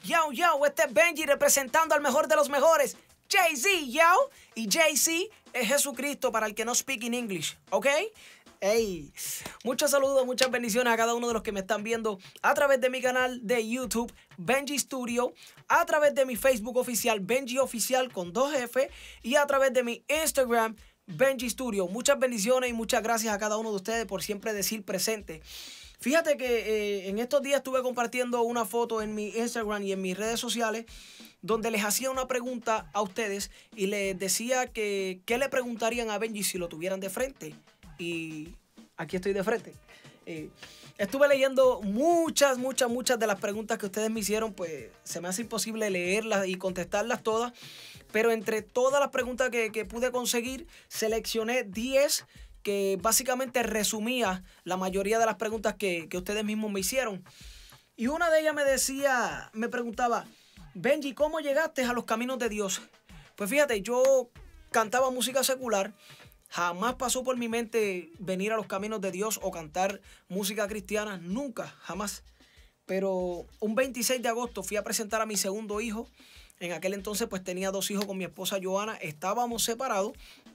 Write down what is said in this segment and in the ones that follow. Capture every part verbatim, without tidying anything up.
Yo, yo, este es Benji representando al mejor de los mejores, Jay-Z, yo. Y Jay-Z es Jesucristo para el que no speak in English, ¿ok? Hey, muchos saludos, muchas bendiciones a cada uno de los que me están viendo a través de mi canal de YouTube, Benji Studio, a través de mi Facebook oficial, Benji Oficial con dos F, y a través de mi Instagram, Benji Studio. Muchas bendiciones y muchas gracias a cada uno de ustedes por siempre decir presente. Fíjate que eh, en estos días estuve compartiendo una foto en mi Instagram y en mis redes sociales donde les hacía una pregunta a ustedes y les decía que qué le preguntarían a Benji si lo tuvieran de frente. Y aquí estoy de frente. Eh, estuve leyendo muchas, muchas, muchas de las preguntas que ustedes me hicieron. Pues se me hace imposible leerlas y contestarlas todas. Pero entre todas las preguntas que, que pude conseguir, seleccioné diez que básicamente resumía la mayoría de las preguntas que, que ustedes mismos me hicieron. Y una de ellas me decía, me preguntaba, Benji, ¿cómo llegaste a los caminos de Dios? Pues fíjate, yo cantaba música secular. Jamás pasó por mi mente venir a los caminos de Dios o cantar música cristiana. Nunca, jamás. Pero un veintiséis de agosto fui a presentar a mi segundo hijo. En aquel entonces pues tenía dos hijos con mi esposa Joana. Estábamos separados.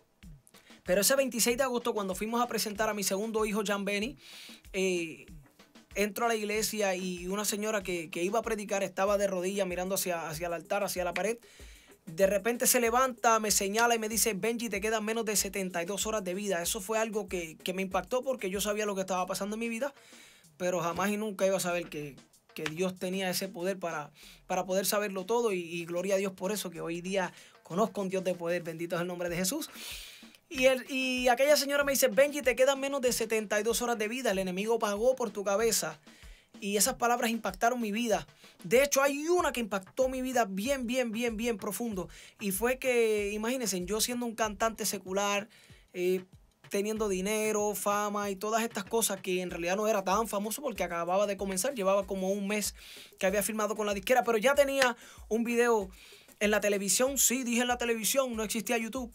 Pero ese veintiséis de agosto cuando fuimos a presentar a mi segundo hijo, Jan Benny, eh, entro a la iglesia y una señora que, que iba a predicar estaba de rodillas mirando hacia, hacia el altar, hacia la pared. De repente se levanta, me señala y me dice, Benji, te quedan menos de setenta y dos horas de vida. Eso fue algo que, que me impactó porque yo sabía lo que estaba pasando en mi vida, pero jamás y nunca iba a saber que, que Dios tenía ese poder para, para poder saberlo todo. Y, y gloria a Dios por eso, que hoy día conozco a un Dios de poder. Bendito es el nombre de Jesús. Y, el, y aquella señora me dice, Benji, te quedan menos de setenta y dos horas de vida. El enemigo pagó por tu cabeza. Y esas palabras impactaron mi vida. De hecho, hay una que impactó mi vida bien, bien, bien, bien profundo. Y fue que, imagínense, yo siendo un cantante secular, eh, teniendo dinero, fama y todas estas cosas que en realidad no era tan famoso porque acababa de comenzar. Llevaba como un mes que había firmado con la disquera, pero ya tenía un video en la televisión. Sí, dije en la televisión, no existía YouTube.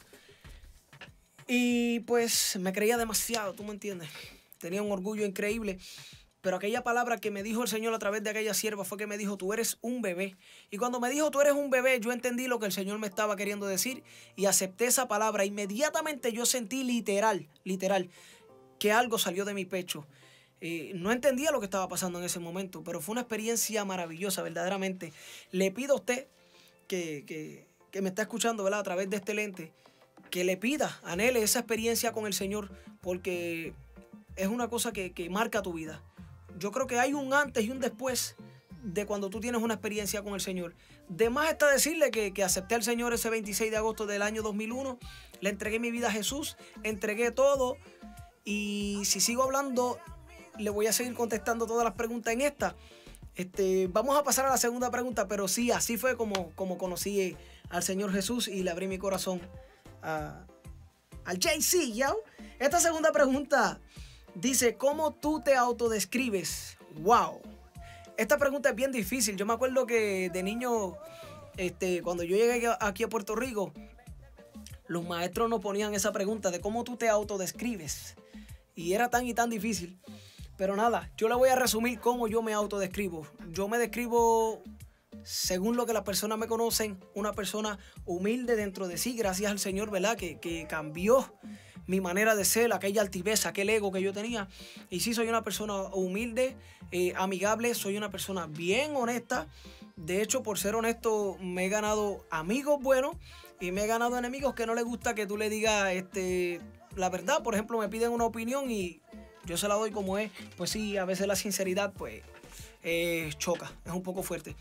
Y pues me creía demasiado, ¿tú me entiendes? Tenía un orgullo increíble. Pero aquella palabra que me dijo el Señor a través de aquella sierva fue que me dijo, tú eres un bebé. Y cuando me dijo, tú eres un bebé, yo entendí lo que el Señor me estaba queriendo decir y acepté esa palabra. Inmediatamente yo sentí literal, literal, que algo salió de mi pecho. Eh, no entendía lo que estaba pasando en ese momento, pero fue una experiencia maravillosa, verdaderamente. Le pido a usted que, que, que me está escuchando, ¿verdad?, a través de este lente, que le pida, anhele esa experiencia con el Señor, porque es una cosa que, que marca tu vida. Yo creo que hay un antes y un después de cuando tú tienes una experiencia con el Señor. De más está decirle que, que acepté al Señor ese veintiséis de agosto del año dos mil uno. Le entregué mi vida a Jesús, entregué todo. Y si sigo hablando, le voy a seguir contestando todas las preguntas en esta. Este, vamos a pasar a la segunda pregunta, pero sí, así fue como, como conocí al Señor Jesús y le abrí mi corazón a, al Jay-Z, ¿yo? Esta segunda pregunta dice, ¿cómo tú te autodescribes? ¡Wow! Esta pregunta es bien difícil. Yo me acuerdo que de niño, este, cuando yo llegué aquí a Puerto Rico, los maestros nos ponían esa pregunta de cómo tú te autodescribes. Y era tan y tan difícil. Pero nada, yo le voy a resumir cómo yo me autodescribo. Yo me describo, según lo que las personas me conocen, una persona humilde dentro de sí, gracias al Señor, ¿verdad? Que, que cambió mi manera de ser, aquella altivez, aquel ego que yo tenía. Y sí, soy una persona humilde, eh, amigable, soy una persona bien honesta. De hecho, por ser honesto, me he ganado amigos buenos y me he ganado enemigos que no les gusta que tú le digas este, la verdad. Por ejemplo, me piden una opinión y yo se la doy como es. Pues sí, a veces la sinceridad pues eh, choca, es un poco fuerte.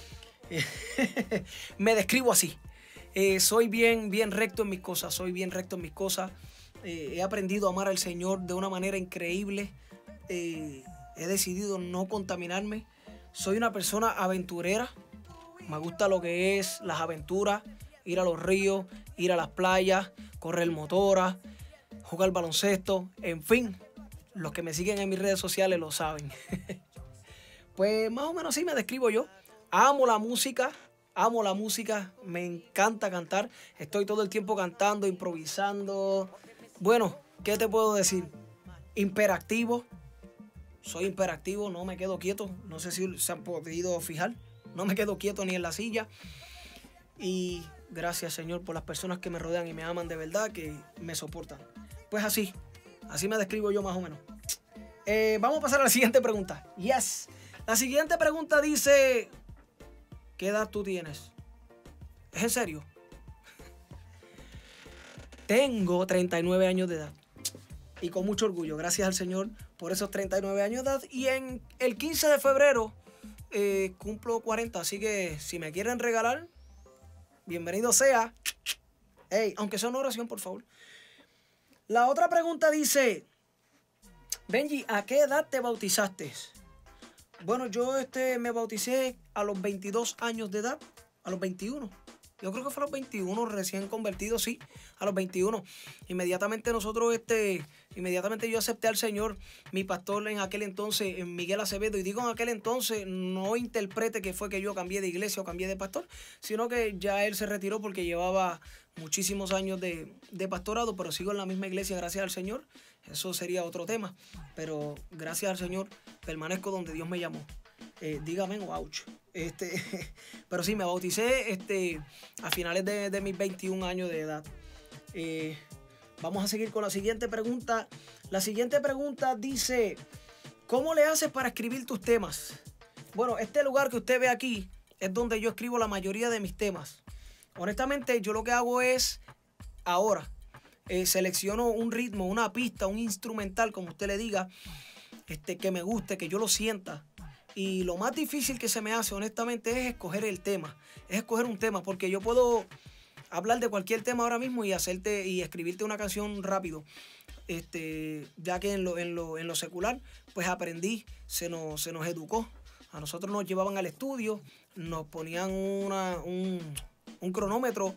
Me describo así. Eh, soy bien, bien recto en mis cosas, soy bien recto en mis cosas. Eh, he aprendido a amar al Señor de una manera increíble. Eh, he decidido no contaminarme. Soy una persona aventurera. Me gusta lo que es las aventuras, ir a los ríos, ir a las playas, correr motora, jugar baloncesto, en fin. Los que me siguen en mis redes sociales lo saben. Pues más o menos así me describo yo. Amo la música, amo la música, me encanta cantar. Estoy todo el tiempo cantando, improvisando. Bueno, ¿qué te puedo decir? Hiperactivo. Soy hiperactivo, no me quedo quieto. No sé si se han podido fijar. no me quedo quieto ni en la silla. Y gracias, Señor, por las personas que me rodean y me aman de verdad, que me soportan. Pues así, así me describo yo más o menos. Eh, vamos a pasar a la siguiente pregunta. Yes. La siguiente pregunta dice, ¿qué edad tú tienes? ¿Es en serio? Tengo treinta y nueve años de edad. Y con mucho orgullo, gracias al Señor por esos treinta y nueve años de edad. Y en el quince de febrero eh, cumplo cuarenta. Así que si me quieren regalar, bienvenido sea. Hey, aunque sea una oración, por favor. La otra pregunta dice, Benji, ¿a qué edad te bautizaste? Bueno, yo este, me bauticé a los veintidós años de edad, a los veintiuno. Yo creo que fue a los veintiuno, recién convertido, sí, a los veintiuno. Inmediatamente nosotros, este, inmediatamente yo acepté al Señor, mi pastor en aquel entonces, Miguel Acevedo, y digo en aquel entonces, no interprete que fue que yo cambié de iglesia o cambié de pastor, sino que ya él se retiró porque llevaba muchísimos años de, de pastorado, pero sigo en la misma iglesia, gracias al Señor. Eso sería otro tema, pero gracias al Señor permanezco donde Dios me llamó. Eh, dígame, ouch. Este, pero sí, me bauticé este, a finales de, de mis veintiún años de edad. Eh, vamos a seguir con la siguiente pregunta. La siguiente pregunta dice, ¿cómo le haces para escribir tus temas? Bueno, este lugar que usted ve aquí es donde yo escribo la mayoría de mis temas. Honestamente, yo lo que hago es, ahora, eh, selecciono un ritmo, una pista, un instrumental, como usted le diga, este, que me guste, que yo lo sienta. Y lo más difícil que se me hace, honestamente, es escoger el tema. Es escoger un tema, porque yo puedo hablar de cualquier tema ahora mismo y hacerte y escribirte una canción rápido. Este, ya que en lo, en lo, en lo secular, pues aprendí, se nos, se nos educó. A nosotros nos llevaban al estudio, nos ponían una, un, un cronómetro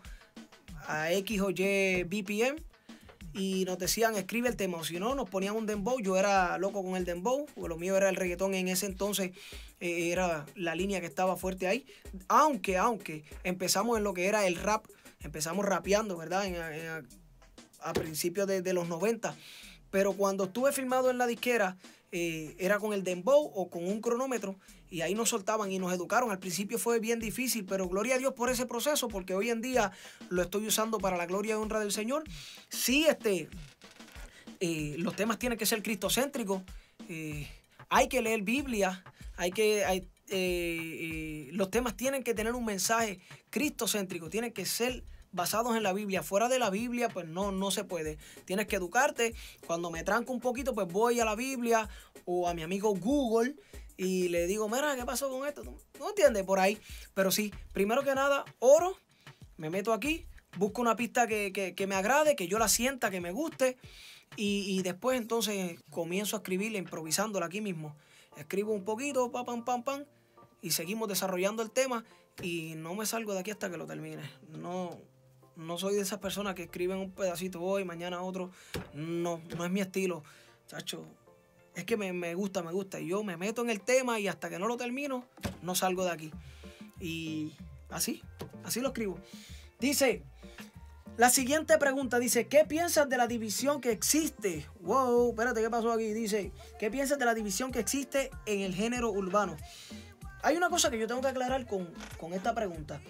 a X o Y B P M y nos decían escribe el tema, o si no nos ponían un dembow. Yo era loco con el dembow, porque lo mío era el reggaetón en ese entonces, eh, era la línea que estaba fuerte ahí, aunque, aunque empezamos en lo que era el rap, empezamos rapeando, ¿verdad? En, en, a principios de, de los noventa, pero cuando estuve filmado en la disquera, eh, era con el dembow o con un cronómetro, y ahí nos soltaban y nos educaron. Al principio fue bien difícil, pero gloria a Dios por ese proceso, porque hoy en día lo estoy usando para la gloria y honra del Señor. Sí, este, eh, los temas tienen que ser cristocéntricos, eh, hay que leer Biblia, hay que, hay, eh, eh, los temas tienen que tener un mensaje cristocéntrico, tienen que ser basados en la Biblia. Fuera de la Biblia, pues no, no se puede. Tienes que educarte. Cuando me tranco un poquito, pues voy a la Biblia o a mi amigo Google y le digo, mira, ¿qué pasó con esto? ¿No entiendes? Por ahí. Pero sí, primero que nada, oro, me meto aquí, busco una pista que, que, que me agrade, que yo la sienta, que me guste, y, y después entonces comienzo a escribirla, improvisándola aquí mismo. Escribo un poquito, pam, pam, pam, pam, y seguimos desarrollando el tema, y no me salgo de aquí hasta que lo termine. No... No soy de esas personas que escriben un pedacito hoy, mañana otro. No, no es mi estilo. Chacho, es que me, me gusta, me gusta. Y yo me meto en el tema y hasta que no lo termino, no salgo de aquí. Y así, así lo escribo. Dice, la siguiente pregunta dice, ¿qué piensas de la división que existe? Wow, espérate, ¿qué pasó aquí? Dice, ¿qué piensas de la división que existe en el género urbano? Hay una cosa que yo tengo que aclarar con, con esta pregunta.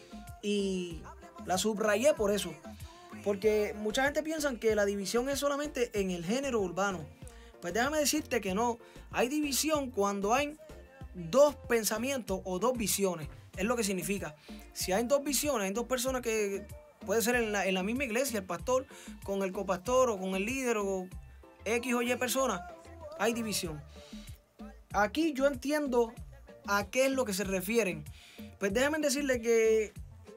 Y la subrayé por eso, porque mucha gente piensa que la división es solamente en el género urbano. Pues déjame decirte que no. Hay división cuando hay dos pensamientos o dos visiones. Es lo que significa. Si hay dos visiones, hay dos personas que puede ser en la, en la misma iglesia, el pastor con el copastor o con el líder o X o Y personas, hay división. Aquí yo entiendo a qué es lo que se refieren. Pues déjame decirle que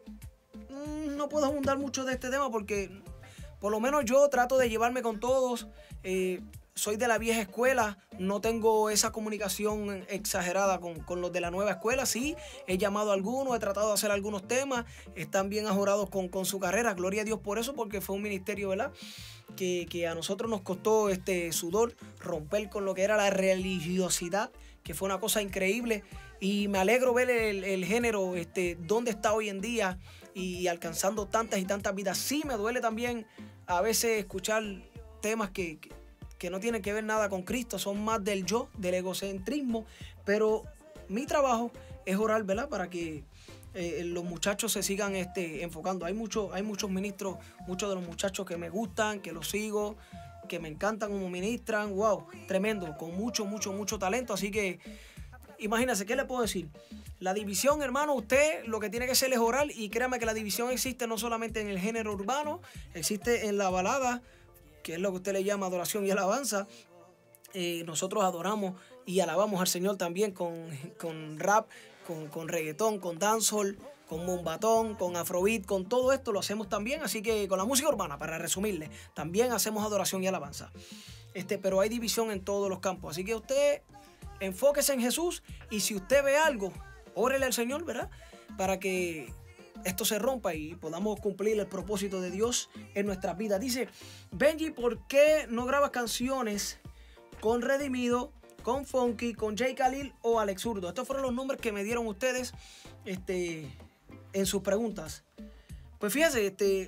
no puedo abundar mucho de este tema porque por lo menos yo trato de llevarme con todos. Eh, soy de la vieja escuela, no tengo esa comunicación exagerada con, con los de la nueva escuela. Sí, he llamado a algunos, he tratado de hacer algunos temas, están bien ajorados con, con su carrera. Gloria a Dios por eso, porque fue un ministerio, ¿verdad?, que, que a nosotros nos costó este sudor romper con lo que era la religiosidad, que fue una cosa increíble. Y me alegro ver el, el género, este, dónde está hoy en día y alcanzando tantas y tantas vidas. Sí, me duele también a veces escuchar temas que, que, que no tienen que ver nada con Cristo, son más del yo, del egocentrismo, pero mi trabajo es orar, ¿verdad? Para que eh, los muchachos se sigan este, enfocando. Hay, mucho, hay muchos ministros, muchos de los muchachos que me gustan, que los sigo, que me encantan como ministran. Wow, tremendo, con mucho, mucho, mucho talento. Así que imagínense, ¿qué le puedo decir? La división, hermano, usted lo que tiene que hacer es orar, y créame que la división existe no solamente en el género urbano, existe en la balada, que es lo que usted le llama adoración y alabanza. Eh, nosotros adoramos y alabamos al Señor también con, con rap, con, con reggaetón, con dancehall, con mumbatón, con afrobeat, con todo esto lo hacemos también. Así que con la música urbana, para resumirle, también hacemos adoración y alabanza. Este, pero hay división en todos los campos. Así que usted enfóquese en Jesús, y si usted ve algo, órele al Señor, ¿verdad? Para que esto se rompa y podamos cumplir el propósito de Dios en nuestras vidas. Dice, Benji, ¿por qué no grabas canciones con Redimido, con Funky, con Jay Khalil o Alex Zurdo? Estos fueron los nombres que me dieron ustedes este, en sus preguntas. Pues fíjense, este,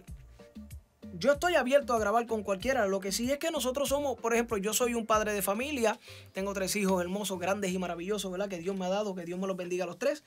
yo estoy abierto a grabar con cualquiera. Lo que sí es que nosotros somos, por ejemplo, yo soy un padre de familia. Tengo tres hijos hermosos, grandes y maravillosos, ¿verdad? Que Dios me ha dado, que Dios me los bendiga a los tres.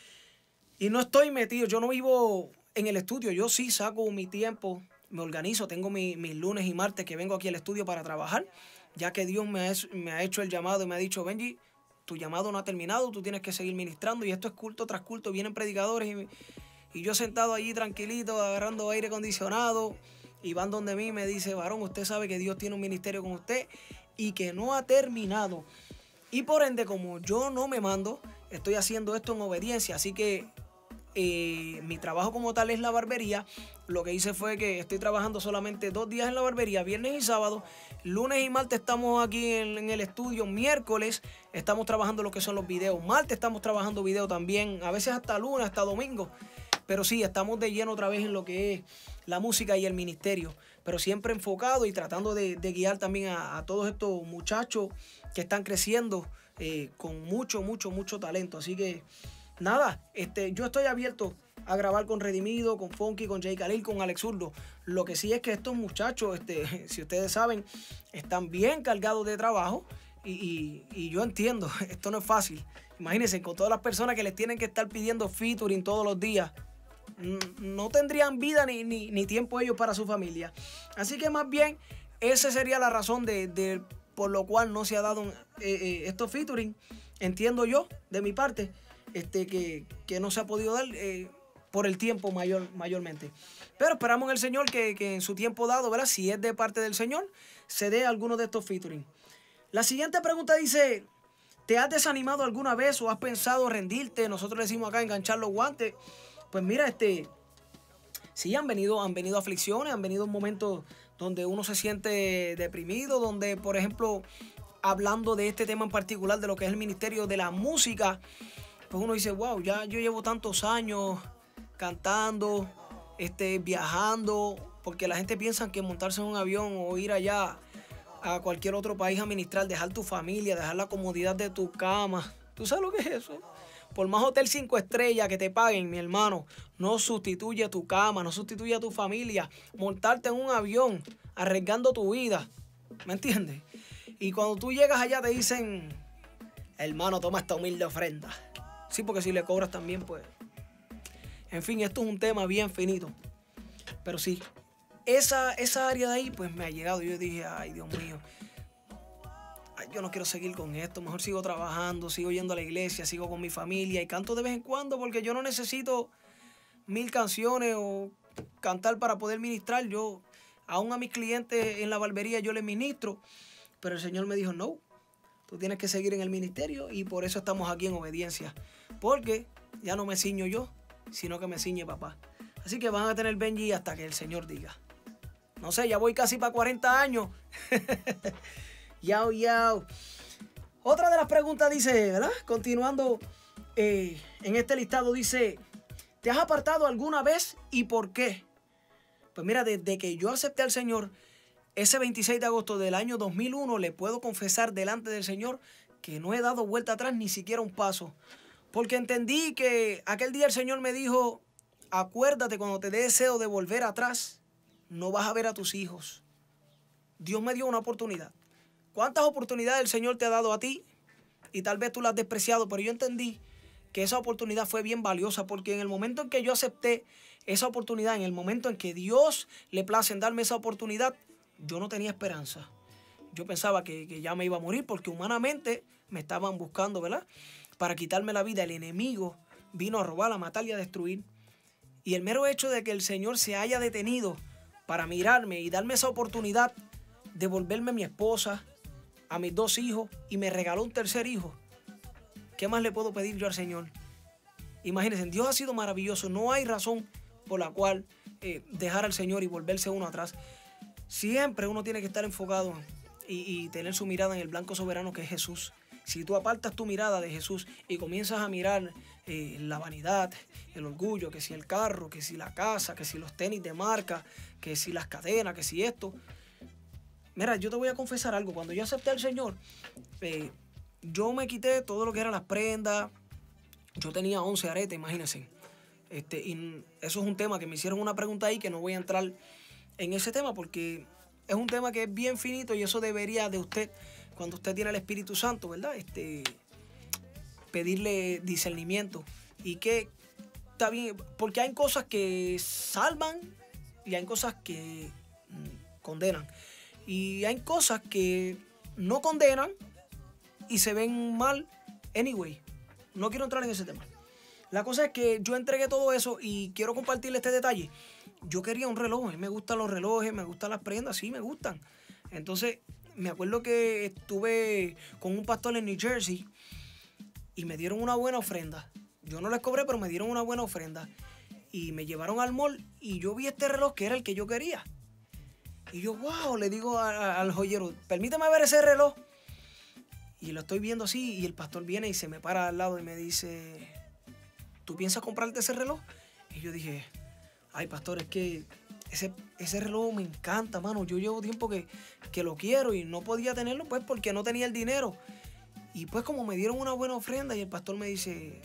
Y no estoy metido, yo no vivo en el estudio. Yo sí saco mi tiempo, me organizo. Tengo mi, mis lunes y martes que vengo aquí al estudio para trabajar, ya que Dios me ha, me ha hecho el llamado y me ha dicho, Benji, tu llamado no ha terminado, tú tienes que seguir ministrando. Y esto es culto tras culto, vienen predicadores y, y yo sentado allí tranquilito, agarrando aire acondicionado. Y van donde mí y me dice, varón, usted sabe que Dios tiene un ministerio con usted y que no ha terminado. Y por ende, como yo no me mando, estoy haciendo esto en obediencia. Así que eh, mi trabajo como tal es la barbería. Lo que hice fue que estoy trabajando solamente dos días en la barbería, viernes y sábado. Lunes y martes estamos aquí en, en el estudio. Miércoles estamos trabajando lo que son los videos. Martes estamos trabajando video también. A veces hasta lunes, hasta domingo. Pero sí, estamos de lleno otra vez en lo que es la música y el ministerio. Pero siempre enfocado y tratando de, de guiar también a, a todos estos muchachos que están creciendo eh, con mucho, mucho, mucho talento. Así que nada, este, yo estoy abierto a grabar con Redimido, con Funky, con Jay Khalil, con Alex Zurdo. Lo que sí es que estos muchachos, este, si ustedes saben, están bien cargados de trabajo. Y, y, y yo entiendo, esto no es fácil. Imagínense, con todas las personas que les tienen que estar pidiendo featuring todos los días, no tendrían vida ni, ni, ni tiempo ellos para su familia. Así que más bien esa sería la razón de, de por lo cual no se ha dado eh, eh, estos featuring. Entiendo yo de mi parte este, que, que no se ha podido dar eh, por el tiempo mayor, mayormente. Pero esperamos en el Señor que, que en su tiempo dado, ¿verdad? Si es de parte del Señor, se dé alguno de estos featuring. La siguiente pregunta dice, ¿te has desanimado alguna vez o has pensado rendirte? Nosotros le decimos acá enganchar los guantes. Pues mira, este, sí han venido, han venido aflicciones, han venido momentos donde uno se siente deprimido, donde, por ejemplo, hablando de este tema en particular, de lo que es el ministerio de la música, pues uno dice, wow, ya yo llevo tantos años cantando, este, viajando, porque la gente piensa que montarse en un avión o ir allá a cualquier otro país a ministrar, dejar tu familia, dejar la comodidad de tu cama. ¿Tú sabes lo que es eso? Por más hotel cinco estrellas que te paguen, mi hermano, no sustituye tu cama, no sustituye a tu familia. Montarte en un avión, arriesgando tu vida. ¿Me entiendes? Y cuando tú llegas allá te dicen, hermano, toma esta humilde ofrenda. Sí, porque si le cobras también, pues. En fin, esto es un tema bien finito. Pero sí, esa, esa área de ahí, pues me ha llegado. Yo dije, ay, Dios mío. Yo no quiero seguir con esto, mejor sigo trabajando, sigo yendo a la iglesia, sigo con mi familia y canto de vez en cuando porque yo no necesito mil canciones o cantar para poder ministrar. Yo, aún a mis clientes en la barbería yo les ministro, pero el Señor me dijo, no, tú tienes que seguir en el ministerio y por eso estamos aquí en obediencia, porque ya no me ciño yo, sino que me ciñe papá. Así que van a tener Benji hasta que el Señor diga. No sé, ya voy casi para cuarenta años. Yao, yao. Otra de las preguntas dice, ¿verdad? Continuando eh, en este listado dice, ¿te has apartado alguna vez y por qué? Pues mira, desde que yo acepté al Señor, ese veintiséis de agosto del año dos mil uno, le puedo confesar delante del Señor que no he dado vuelta atrás ni siquiera un paso. Porque entendí que aquel día el Señor me dijo, acuérdate cuando te dé deseo de volver atrás, no vas a ver a tus hijos. Dios me dio una oportunidad. ¿Cuántas oportunidades el Señor te ha dado a ti? Y tal vez tú las has despreciado, pero yo entendí que esa oportunidad fue bien valiosa, porque en el momento en que yo acepté esa oportunidad, en el momento en que Dios le place en darme esa oportunidad, yo no tenía esperanza. Yo pensaba que, que ya me iba a morir porque humanamente me estaban buscando, ¿verdad? Para quitarme la vida. El enemigo vino a robar, a matar y a destruir. Y el mero hecho de que el Señor se haya detenido para mirarme y darme esa oportunidad de volverme mi esposa, a mis dos hijos, y me regaló un tercer hijo. ¿Qué más le puedo pedir yo al Señor? Imagínense, Dios ha sido maravilloso. No hay razón por la cual eh, dejar al Señor y volverse uno atrás. Siempre uno tiene que estar enfocado y, y tener su mirada en el blanco soberano que es Jesús. Si tú apartas tu mirada de Jesús y comienzas a mirar eh, la vanidad, el orgullo, que si el carro, que si la casa, que si los tenis de marca, que si las cadenas, que si esto. Mira, yo te voy a confesar algo. Cuando yo acepté al Señor, eh, yo me quité todo lo que eran las prendas. Yo tenía once aretes, imagínense. Este, y eso es un tema que me hicieron una pregunta ahí que no voy a entrar en ese tema porque es un tema que es bien finito y eso debería de usted, cuando usted tiene el Espíritu Santo, ¿verdad? Este, pedirle discernimiento. Y que está bien, porque hay cosas que salvan y hay cosas que mm, condenan. Y hay cosas que no condenan y se ven mal anyway. No quiero entrar en ese tema. La cosa es que yo entregué todo eso y quiero compartirle este detalle. Yo quería un reloj, a mí me gustan los relojes, me gustan las prendas, sí, me gustan. Entonces, me acuerdo que estuve con un pastor en New Jersey y me dieron una buena ofrenda. Yo no les cobré, pero me dieron una buena ofrenda. Y me llevaron al mall y yo vi este reloj que era el que yo quería. Y yo, wow, le digo a, a, al joyero, permíteme ver ese reloj. Y lo estoy viendo así y el pastor viene y se me para al lado y me dice, ¿tú piensas comprarte ese reloj? Y yo dije, ay, pastor, es que ese, ese reloj me encanta, mano. Yo llevo tiempo que, que lo quiero y no podía tenerlo pues porque no tenía el dinero. Y pues como me dieron una buena ofrenda y el pastor me dice,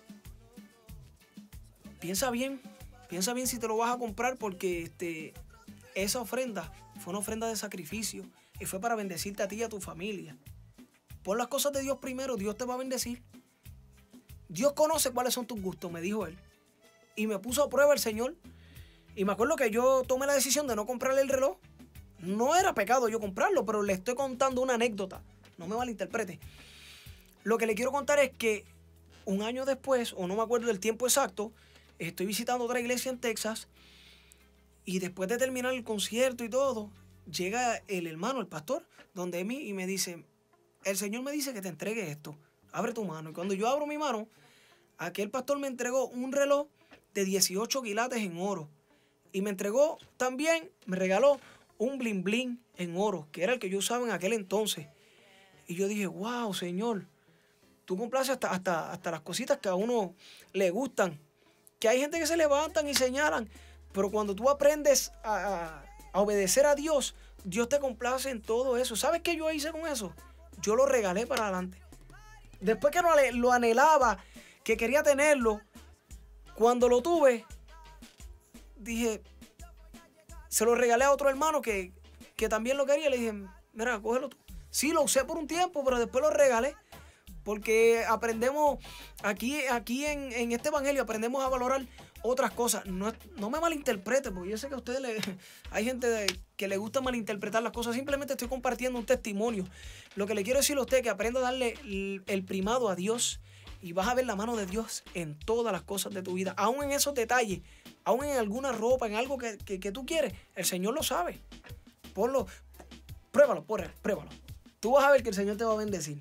piensa bien, piensa bien si te lo vas a comprar porque este, esa ofrenda fue una ofrenda de sacrificio y fue para bendecirte a ti y a tu familia. Pon las cosas de Dios primero, Dios te va a bendecir. Dios conoce cuáles son tus gustos, me dijo él. Y me puso a prueba el Señor. Y me acuerdo que yo tomé la decisión de no comprarle el reloj. No era pecado yo comprarlo, pero le estoy contando una anécdota. No me malinterprete. Lo que le quiero contar es que un año después, o no me acuerdo del tiempo exacto, estoy visitando otra iglesia en Texas. Y después de terminar el concierto y todo, llega el hermano, el pastor, donde mí y me dice, el Señor me dice que te entregue esto. Abre tu mano. Y cuando yo abro mi mano, aquel pastor me entregó un reloj de dieciocho quilates en oro. Y me entregó también, me regaló un bling bling en oro, que era el que yo usaba en aquel entonces. Y yo dije, wow, Señor, tú complaces hasta, hasta, hasta las cositas que a uno le gustan. Que hay gente que se levantan y señalan, pero cuando tú aprendes a, a, a obedecer a Dios, Dios te complace en todo eso. ¿Sabes qué yo hice con eso? Yo lo regalé para adelante. Después que lo anhelaba, que quería tenerlo, cuando lo tuve, dije, se lo regalé a otro hermano que, que también lo quería. Le dije, mira, cógelo tú. Sí, lo usé por un tiempo, pero después lo regalé. Porque aprendemos, aquí, aquí en, en este evangelio, aprendemos a valorar otras cosas. No, no me malinterprete, porque yo sé que a ustedes le, hay gente de, que le gusta malinterpretar las cosas. Simplemente estoy compartiendo un testimonio. Lo que le quiero decir a usted es que aprenda a darle el, el primado a Dios y vas a ver la mano de Dios en todas las cosas de tu vida. Aún en esos detalles, aún en alguna ropa, en algo que, que, que tú quieres, el Señor lo sabe. Ponlo, pruébalo, pruébalo. Tú vas a ver que el Señor te va a bendecir.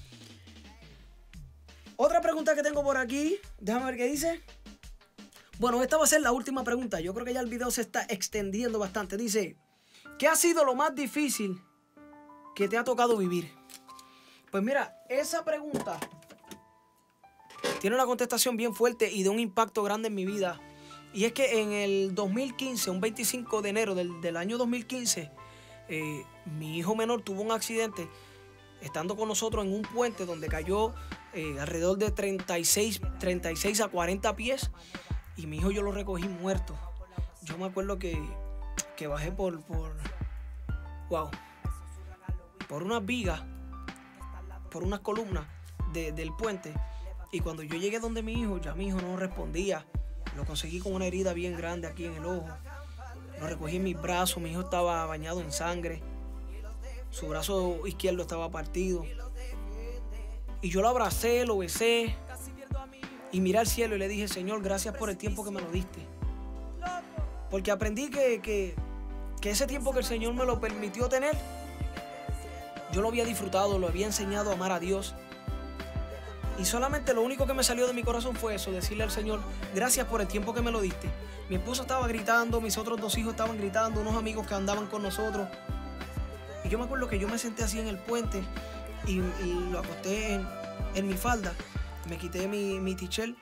Otra pregunta que tengo por aquí, déjame ver qué dice. Bueno, esta va a ser la última pregunta. Yo creo que ya el video se está extendiendo bastante. Dice, ¿qué ha sido lo más difícil que te ha tocado vivir? Pues mira, esa pregunta tiene una contestación bien fuerte y de un impacto grande en mi vida. Y es que en el dos mil quince, un veinticinco de enero del, del año dos mil quince, eh, mi hijo menor tuvo un accidente estando con nosotros en un puente donde cayó eh, alrededor de treinta y seis a cuarenta pies. Y mi hijo yo lo recogí muerto. Yo me acuerdo que, que bajé por, por, wow, por unas vigas, por unas columnas de, del puente. Y cuando yo llegué donde mi hijo, ya mi hijo no respondía. Lo conseguí con una herida bien grande aquí en el ojo. Lo recogí en mis brazos, mi hijo estaba bañado en sangre. Su brazo izquierdo estaba partido. Y yo lo abracé, lo besé. Y miré al cielo y le dije, Señor, gracias por el tiempo que me lo diste. Porque aprendí que, que, que ese tiempo que el Señor me lo permitió tener, yo lo había disfrutado, lo había enseñado a amar a Dios. Y solamente lo único que me salió de mi corazón fue eso, decirle al Señor, gracias por el tiempo que me lo diste. Mi esposa estaba gritando, mis otros dos hijos estaban gritando, unos amigos que andaban con nosotros. Y yo me acuerdo que yo me senté así en el puente y, y lo acosté en, en mi falda. Me quité mi, mi t-shirt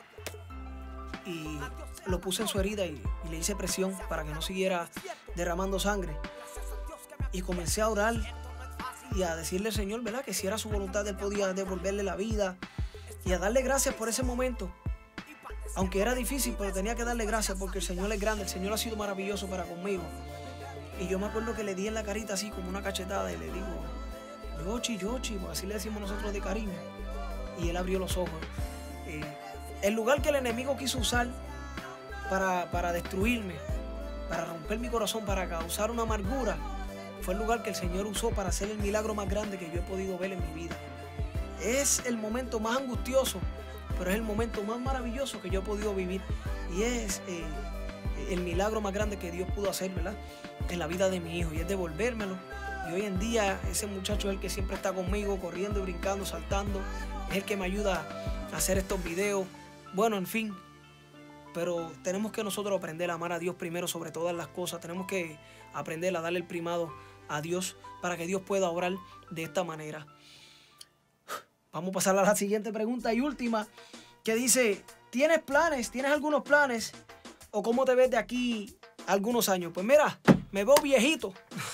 y lo puse en su herida y, y le hice presión para que no siguiera derramando sangre. Y comencé a orar y a decirle al Señor, ¿verdad? Que si era su voluntad, Él podía devolverle la vida. Y a darle gracias por ese momento. Aunque era difícil, pero tenía que darle gracias porque el Señor es grande. El Señor ha sido maravilloso para conmigo. Y yo me acuerdo que le di en la carita así como una cachetada y le digo, Yochi, Yochi, pues así le decimos nosotros de cariño. Y él abrió los ojos. Eh, el lugar que el enemigo quiso usar para, para destruirme, para romper mi corazón, para causar una amargura, fue el lugar que el Señor usó para hacer el milagro más grande que yo he podido ver en mi vida. Es el momento más angustioso, pero es el momento más maravilloso que yo he podido vivir. Y es eh, el milagro más grande que Dios pudo hacer, ¿verdad? En la vida de mi hijo, y es devolvérmelo. Y hoy en día ese muchacho es el que siempre está conmigo, corriendo, brincando, saltando. Es el que me ayuda a hacer estos videos. Bueno, en fin. Pero tenemos que nosotros aprender a amar a Dios primero sobre todas las cosas. Tenemos que aprender a darle el primado a Dios para que Dios pueda obrar de esta manera. Vamos a pasar a la siguiente pregunta y última, que dice, ¿tienes planes? ¿Tienes algunos planes? ¿O cómo te ves de aquí a algunos años? Pues mira, me veo viejito.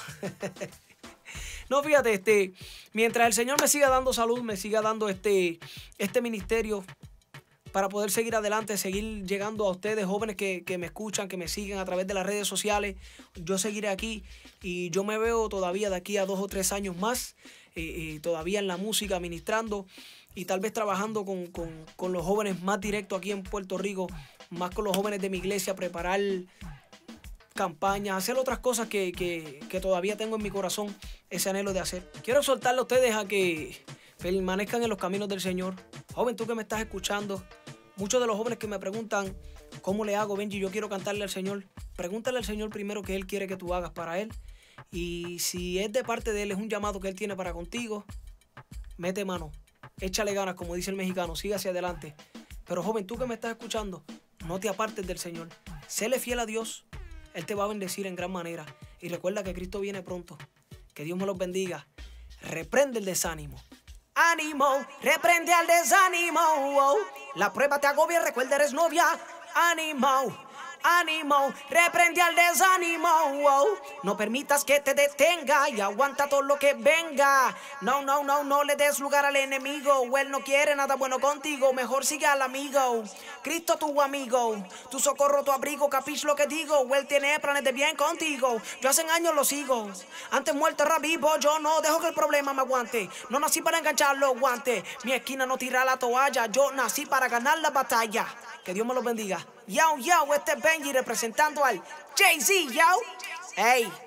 No, fíjate, este, mientras el Señor me siga dando salud, me siga dando este, este ministerio para poder seguir adelante, seguir llegando a ustedes, jóvenes que, que me escuchan, que me siguen a través de las redes sociales, yo seguiré aquí y yo me veo todavía de aquí a dos o tres años más, eh, eh, todavía en la música, ministrando y tal vez trabajando con, con, con los jóvenes más directos aquí en Puerto Rico, más con los jóvenes de mi iglesia, preparar campañas, hacer otras cosas que, que, que todavía tengo en mi corazón ese anhelo de hacer. Quiero exhortarle a ustedes a que permanezcan en los caminos del Señor. Joven, tú que me estás escuchando, muchos de los jóvenes que me preguntan, ¿cómo le hago, Benji? Yo quiero cantarle al Señor. Pregúntale al Señor primero qué Él quiere que tú hagas para Él. Y si es de parte de Él, es un llamado que Él tiene para contigo, mete mano, échale ganas, como dice el mexicano, siga hacia adelante. Pero joven, tú que me estás escuchando, no te apartes del Señor. Séle fiel a Dios. Él te va a bendecir en gran manera. Y recuerda que Cristo viene pronto. Que Dios me los bendiga. Reprende el desánimo. Ánimo, reprende al desánimo. Oh. La prueba te agobia, recuerda eres novia. Ánimo, ánimo, reprende al desánimo. Oh. No permitas que te detenga y aguanta todo lo que venga. No, no, no, no le des lugar al enemigo. Él no quiere nada bueno contigo. Mejor sigue al amigo. Cristo tu amigo, tu socorro, tu abrigo. Capich lo que digo. Él tiene planes de bien contigo. Yo hace años lo sigo. Antes muerto ahora vivo. Yo no dejo que el problema me aguante. No nací para enganchar los guantes. Mi esquina no tira la toalla. Yo nací para ganar la batalla. Que Dios me los bendiga. Yo, yo, este es Benji representando al Jay-Z, yo. Hey.